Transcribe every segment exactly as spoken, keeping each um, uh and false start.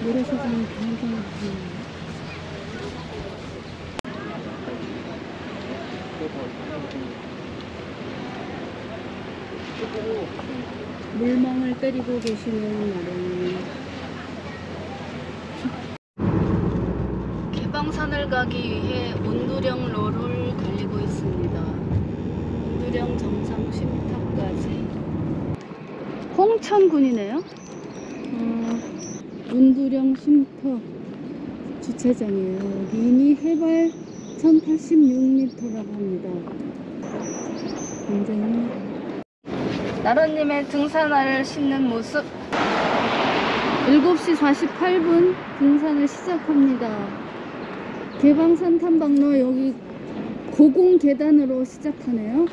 모래사장이 굉장히 많네요. 물멍을 때리고 계시는 나름 개방산을 가기 위해 온두령로를 달리고 있습니다. 온두령 정상 쉼터까지 홍천군이네요. 어, 온두령 쉼터 주차장이에요. 여기 해발 천팔십육 미터라고 합니다. 굉장히 나로님의 등산화를 신는 모습. 일곱 시 사십팔 분 등산을 시작합니다. 개방산 탐방로 여기 고공 계단으로 시작하네요.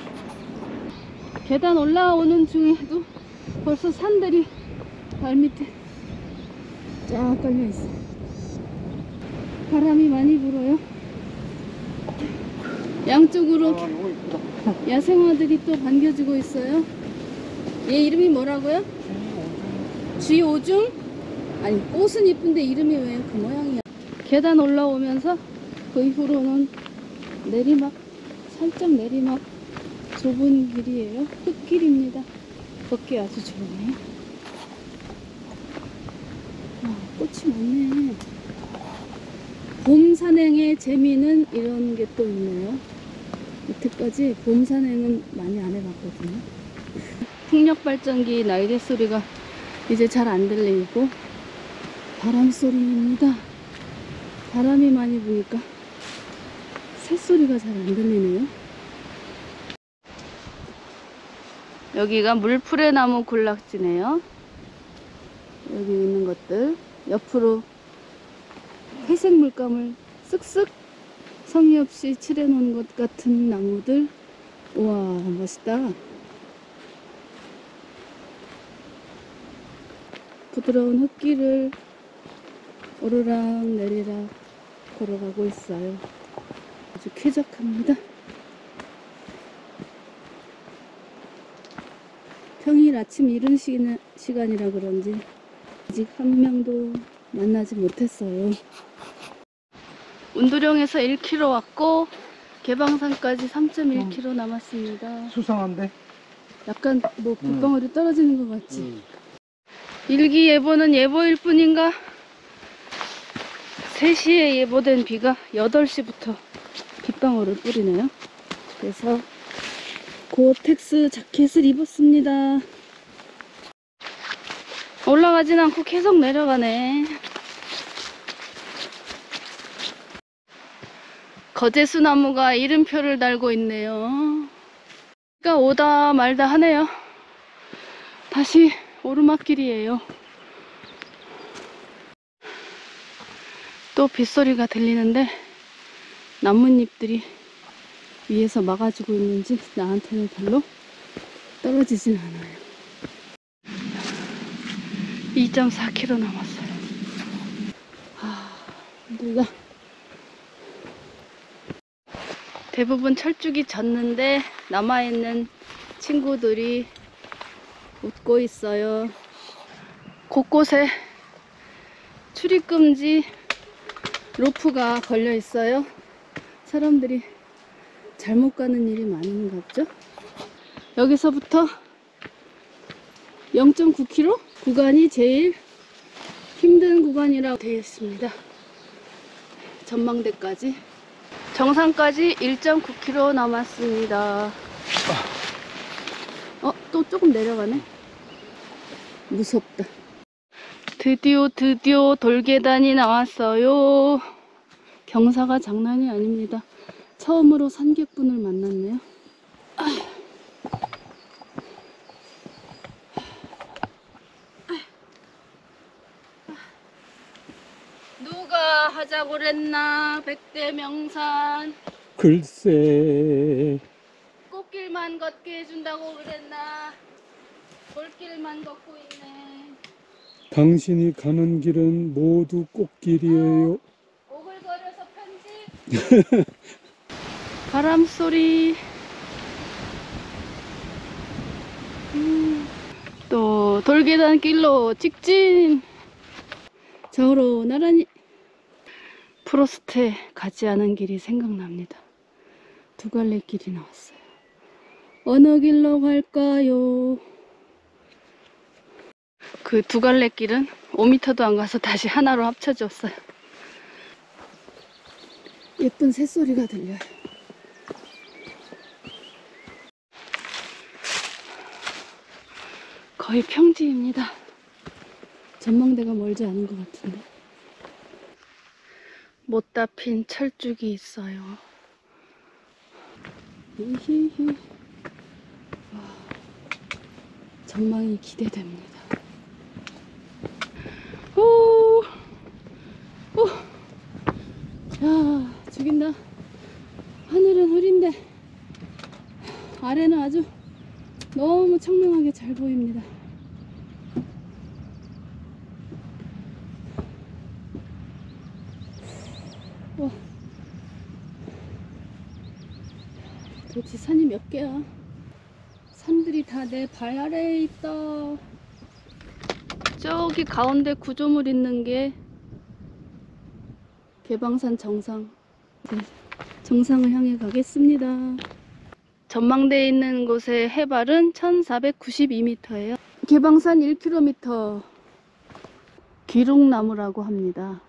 계단 올라오는 중에도 벌써 산들이 발밑에 쫙 깔려 있어요. 바람이 많이 불어요. 양쪽으로 야생화들이 또 반겨주고 있어요. 얘 이름이 뭐라고요? 쥐오중? 아니 꽃은 이쁜데 이름이 왜 그 모양이야. 계단 올라오면서 그 이후로는 내리막, 살짝 내리막 좁은 길이에요. 흙길입니다. 걷기 아주 좋네요. 아, 꽃이 많네. 봄 산행의 재미는 이런 게 또 있네요. 여태까지 봄 산행은 많이 안 해봤거든요. 풍력발전기 날개 소리가 이제 잘 안 들리고 바람 소리입니다. 바람이 많이 부니까 새소리가 잘 안 들리네요. 여기가 물풀의 나무 군락지네요. 여기 있는 것들 옆으로 회색 물감을 쓱쓱 성의 없이 칠해놓은 것 같은 나무들. 우와, 멋있다. 부드러운 흙길을 오르락 내리락 걸어가고 있어요. 아주 쾌적합니다. 평일 아침 이른 시간이라 그런지 아직 한 명도 만나지 못했어요. 온두령에서 일 킬로미터 왔고 개방산까지 삼 점 일 킬로미터 남았습니다. 수상한데? 약간 뭐 빗방울이 음. 떨어지는 것 같지? 음. 일기예보는 예보일 뿐인가? 세 시에 예보된 비가 여덟 시부터 빗방울을 뿌리네요. 그래서 고어텍스 자켓을 입었습니다. 올라가진 않고 계속 내려가네. 거제수나무가 이름표를 달고 있네요. 비가 오다 말다 하네요. 다시 오르막길이에요. 또 빗소리가 들리는데 나뭇잎들이 위에서 막아주고 있는지 나한테는 별로 떨어지진 않아요. 이 점 사 킬로미터 남았어요. 아, 힘들다. 대부분 철쭉이 졌는데 남아있는 친구들이 웃고 있어요. 곳곳에 출입금지 로프가 걸려 있어요. 사람들이 잘못 가는 일이 많은가 보죠. 여기서부터 영 점 구 킬로미터 구간이 제일 힘든 구간이라고 되어 있습니다. 전망대까지. 정상까지 일 점 구 킬로미터 남았습니다. 어, 또 조금 내려가네. 무섭다. 드디어 드디어 돌계단이 나왔어요. 경사가 장난이 아닙니다. 처음으로 산객분을 만났네요. 아. 누가 하자고 그랬나? 백대 명산. 글쎄. 꽃길만 걷게 해준다고 그랬나? 골길만 걷고 있네. 당신이 가는 길은 모두 꽃길이에요. 어, 오글거려서 편지. 바람소리. 음, 또 돌계단 길로 직진. 좌우로 나란히. 프로스트에 가지 않은 길이 생각납니다. 두 갈래 길이 나왔어요. 어느 길로 갈까요? 그 두 갈래 길은 오 미터도 안 가서 다시 하나로 합쳐졌어요. 예쁜 새소리가 들려요. 거의 평지입니다. 전망대가 멀지 않은 것 같은데. 못다 핀 철쭉이 있어요. 히히히. 와, 전망이 기대됩니다. 오, 오, 야, 죽인다. 하늘은 흐린데 아래는 아주 너무 청명하게 잘 보입니다. 와, 도대체 산이 몇 개야? 산들이 다 내 발 아래에 있다. 저기 가운데 구조물 있는 게 개방산 정상. 네, 정상을 향해 가겠습니다. 전망대에 있는 곳의 해발은 천사백구십이 미터예요. 개방산 일 킬로미터. 기록나무라고 합니다.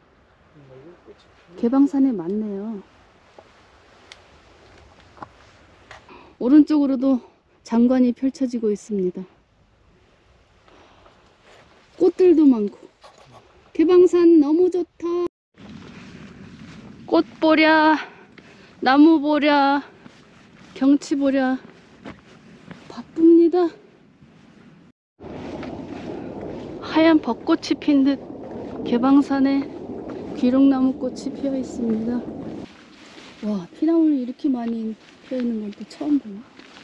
개방산에 많네요. 오른쪽으로도 장관이 펼쳐지고 있습니다. 꽃들도 많고. 개방산 너무 좋다. 꽃 보랴, 나무 보랴, 경치 보랴. 바쁩니다. 하얀 벚꽃이 핀 듯 개방산에 기록나무 꽃이 피어 있습니다. 와, 피나물이 이렇게 많이 피어 있는 건 또 처음 보네.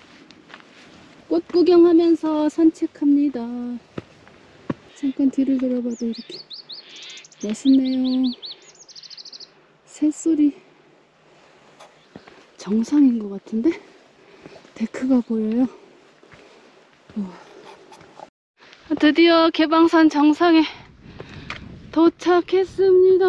꽃 구경하면서 산책합니다. 잠깐 뒤를 돌아봐도 이렇게 멋있네요. 새소리. 정상인 것 같은데? 데크가 보여요. 우와. 드디어 개방산 정상에 도착했습니다.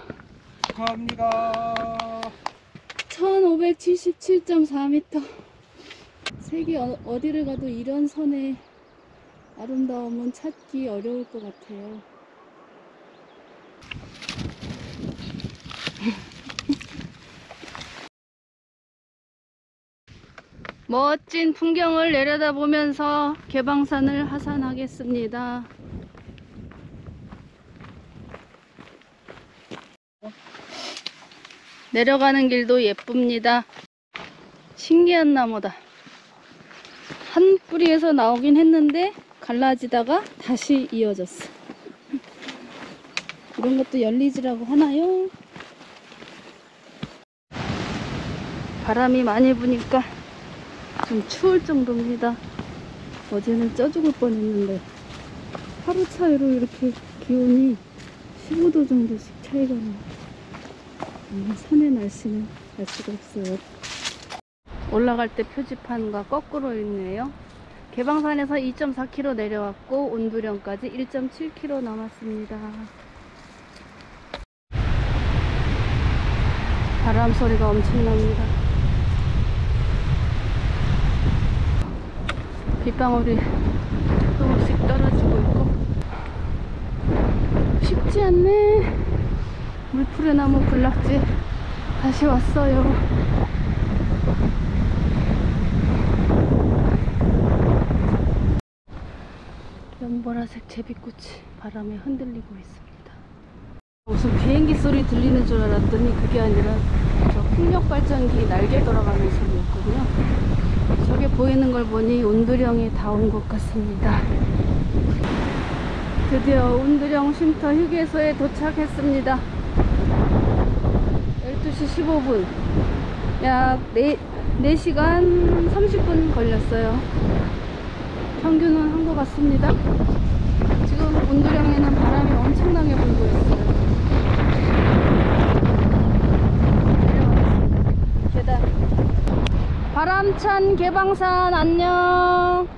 축하합니다. 천오백칠십칠 점 사 미터. 세계 어, 어디를 가도 이런 선의 아름다움은 찾기 어려울 것 같아요. 멋진 풍경을 내려다보면서 개방산을 하산하겠습니다. 내려가는 길도 예쁩니다. 신기한 나무다. 한 뿌리에서 나오긴 했는데 갈라지다가 다시 이어졌어. 이런 것도 열리지라고 하나요? 바람이 많이 부니까 좀 추울 정도입니다. 어제는 쪄 죽을 뻔했는데 하루 차이로 이렇게 기온이 십오 도 정도씩 차이가 나요. 음, 산의 날씨는 알 수가 없어요. 올라갈 때 표지판과 거꾸로 있네요. 개방산에서 이 점 사 킬로미터 내려왔고 온두령까지 일 점 칠 킬로미터 남았습니다. 바람 소리가 엄청납니다. 빗방울이 조금씩 떨어지고 있고 쉽지 않네. 물풀의 나무 군락지 다시 왔어요. 연보라색 제비꽃이 바람에 흔들리고 있습니다. 무슨 비행기 소리 들리는 줄 알았더니 그게 아니라 저 풍력 발전기 날개 돌아가는 소리였거든요. 저게 보이는 걸 보니 온두령이 다 온 것 같습니다. 드디어 온두령 쉼터 휴게소에 도착했습니다. 열두 시 십오 분. 약 네 시간 삼십 분 걸렸어요. 평균은 한 것 같습니다. 지금 온두령에는 바람이 엄청나게 불고 있어요. 내려가겠습니다. 계단. 바람찬 개방산 안녕.